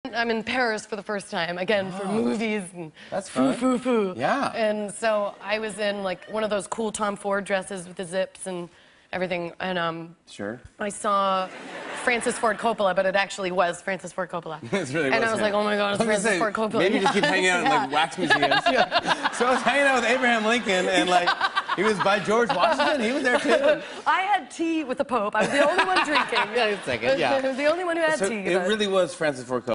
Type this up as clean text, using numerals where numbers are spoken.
I'm in Paris for the first time, again, for movies and That's fun. foo. Yeah. And so I was in, like, one of those cool Tom Ford dresses with the zips and everything. And Sure. I saw Francis Ford Coppola, but it actually was Francis Ford Coppola. It's really and I was like, oh my God, it's Francis Ford Coppola. Maybe just keep hanging out in like wax museums. So I was hanging out with Abraham Lincoln, and like he was by George Washington. He was there too. I had tea with the Pope. I was the only one drinking. Yeah, a second. Yeah. I was the only one who had tea. It really was Francis Ford Coppola.